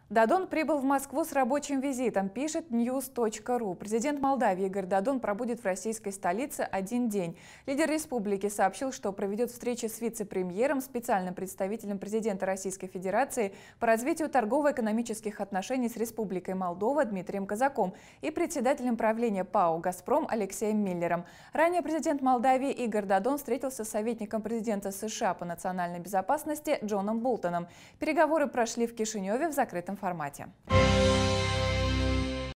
Додон прибыл в Москву с рабочим визитом, пишет news.ru. Президент Молдавии Игорь Додон пробудет в российской столице один день. Лидер республики сообщил, что проведет встречи с вице-премьером, специальным представителем президента Российской Федерации по развитию торгово-экономических отношений с Республикой Молдова Дмитрием Казаком и председателем правления ПАО «Газпром» Алексеем Миллером. Ранее президент Молдавии Игорь Додон встретился с советником президента США по национальной безопасности Джоном Болтоном. Переговоры прошли в Кишиневе в закрытом формате.